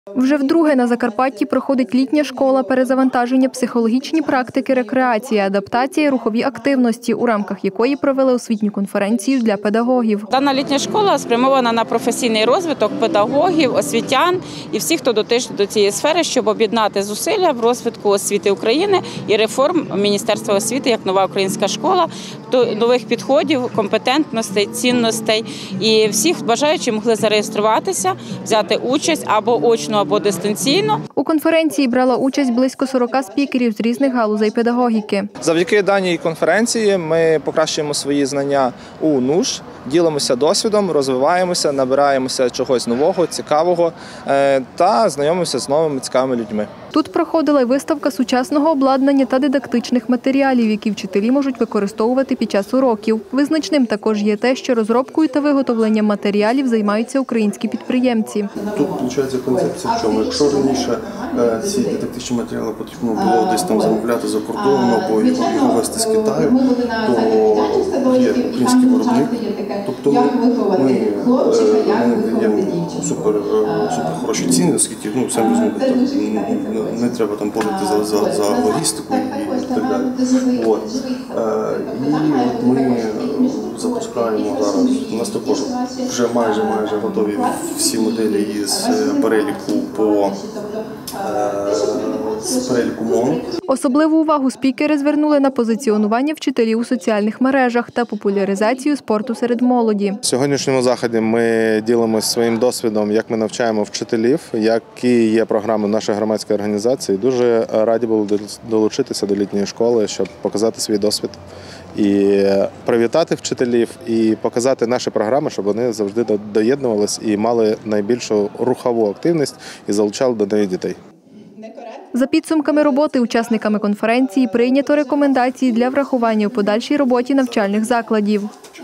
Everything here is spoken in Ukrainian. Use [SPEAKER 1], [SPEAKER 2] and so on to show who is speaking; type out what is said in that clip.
[SPEAKER 1] Вже вдруге на Закарпатті проходить літня школа перезавантаження, психологічні практики, рекреація, адаптація, рухові активності, у рамках якої провели освітню конференцію для педагогів.
[SPEAKER 2] Дана літня школа спрямована на професійний розвиток педагогів, освітян і всіх, хто дотичний до цієї сфери, щоб об'єднати зусилля в розвитку освіти України і реформ Міністерства освіти як нова українська школа, до нових підходів, компетентностей, цінностей. І всіх бажаючі могли зареєструватися, взяти участь або очно, або дистанційно.
[SPEAKER 1] У конференції брала участь близько 40 спікерів з різних галузей педагогіки.
[SPEAKER 3] Завдяки даній конференції ми покращуємо свої знання у НУШ, ділимося досвідом, розвиваємося, набираємося чогось нового, цікавого та знайомимося з новими цікавими людьми.
[SPEAKER 1] Тут проходила й виставка сучасного обладнання та дидактичних матеріалів, які вчителі можуть використовувати під час уроків. Визначним також є те, що розробкою та виготовленням матеріалів займаються українські підприємці.
[SPEAKER 4] Тут, виходить, концепція в чому? Якщо раніше ці дидактичні матеріали потрібно було десь там замовляти за кордоном або його везти з Китаю, то є український виробник. Тобто ми даємо супер хороші ціни, оскільки, самі розумієте, не треба там платити за логістику і так далі. І ми запускаємо зараз, у нас також вже майже готові всі моделі із переліку МОН.
[SPEAKER 1] Особливу увагу спікери звернули на позиціонування вчителів у соціальних мережах та популяризацію спорту серед молоді.
[SPEAKER 5] В сьогоднішньому заході ми ділимося своїм досвідом, як ми навчаємо вчителів, які є програми нашої громадської організації. Дуже раді були долучитися до літньої школи, щоб показати свій досвід і привітати вчителів, і показати наші програми, щоб вони завжди доєднувалися і мали найбільшу рухову активність і залучали до неї дітей.
[SPEAKER 1] За підсумками роботи учасниками конференції прийнято рекомендації для врахування у подальшій роботі навчальних закладів.